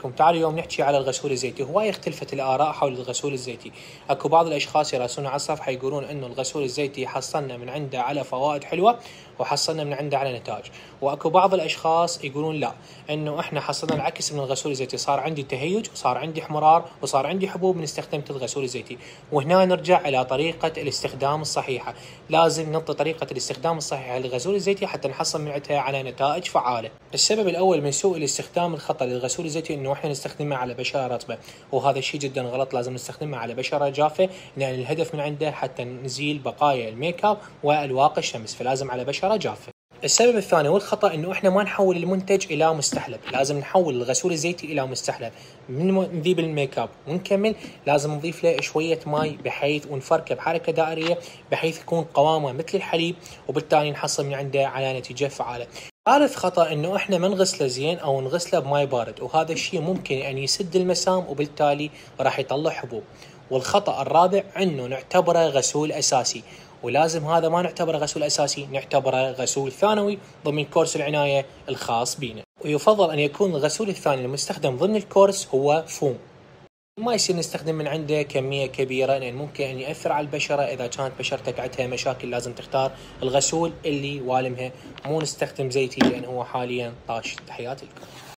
عليكم. تعالوا اليوم نحكي على الغسول الزيتي. هواي اختلفت الآراء حول الغسول الزيتي. اكو بعض الاشخاص يراسلون على الصفحة يقولون انه الغسول الزيتي حصلنا من عنده على فوائد حلوة وحصلنا من عنده على نتائج، واكو بعض الاشخاص يقولون لا، انه احنا حصلنا العكس من الغسول الزيتي، صار عندي تهيج وصار عندي احمرار وصار عندي حبوب من استخدمت الغسول الزيتي. وهنا نرجع الى طريقة الاستخدام الصحيحة. لازم نعطي طريقة الاستخدام الصحيحة للغسول الزيتي حتى نحصل من عندها على نتائج فعالة. السبب الاول من سوء الاستخدام الخطأ للغسول الزيتي انه احنا نستخدمه على بشرة رطبة، وهذا الشيء جدا غلط. لازم نستخدمه على بشرة جافة، لان الهدف من عنده حتى نزيل بقايا الميك اب والواقي الشمس، فلازم على بشرة جافة. السبب الثاني والخطأ انه احنا ما نحول المنتج الى مستحلب. لازم نحول الغسول الزيتي الى مستحلب. من نذيب الميك اب ونكمل لازم نضيف له شويه ماء بحيث ونفركه بحركه دائريه بحيث يكون قوامه مثل الحليب، وبالتالي نحصل من عنده على نتيجه فعاله. ثالث خطأ انه احنا ما نغسله زين او نغسله بماء بارد، وهذا الشيء ممكن ان يسد المسام وبالتالي راح يطلع حبوب. والخطأ الرابع انه نعتبره غسول اساسي، ولازم هذا ما نعتبره غسول اساسي، نعتبره غسول ثانوي ضمن كورس العنايه الخاص بنا. ويفضل ان يكون الغسول الثاني المستخدم ضمن الكورس هو فوم. ما يصير نستخدم من عنده كميه كبيره لان ممكن ان ياثر على البشره. اذا كانت بشرتك عندها مشاكل لازم تختار الغسول اللي والمها، مو نستخدم زيتي لان هو حاليا طاش. تحياتي لكم.